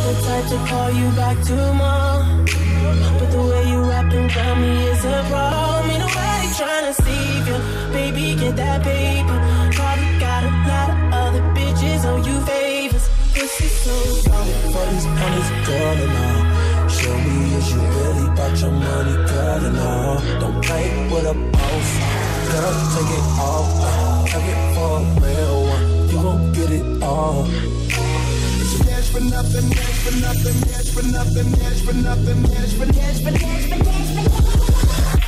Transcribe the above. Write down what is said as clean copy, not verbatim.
the type to call you back tomorrow, but the way you wrapping around me is a problem. Ain't nobody tryna save you, baby, get that paper. Probably got a lot of other bitches on you favors. Pussy so long for these pennies, girl, and all. Show me is you really about your money, girl, and all. Don't play with a boss, girl, take it all. Take it for a real one, you gon' get it all. Cash for nothing, cash for nothing, cash for nothing, cash for nothing, cash for nothing, cash for nothing.